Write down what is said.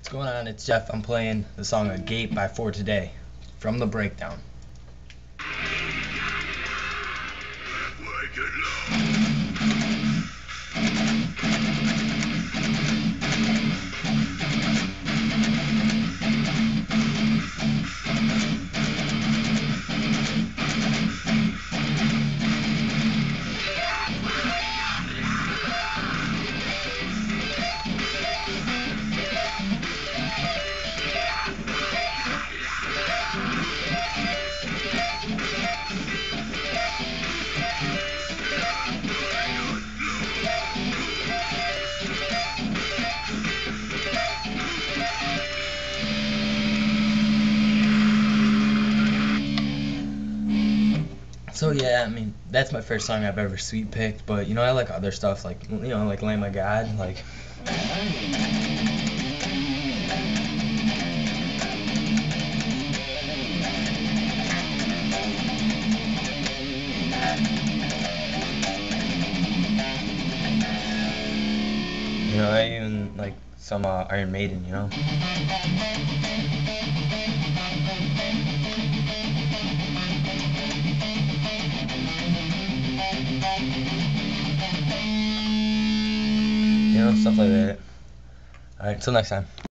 What's going on? It's Jeff. I'm playing the song Agape by For Today from The Breakdown. So yeah, I mean that's my first song I've ever sweet picked, but I like other stuff like like Lamb of God, like I even like some Iron Maiden. Stuff like that. Alright, until next time.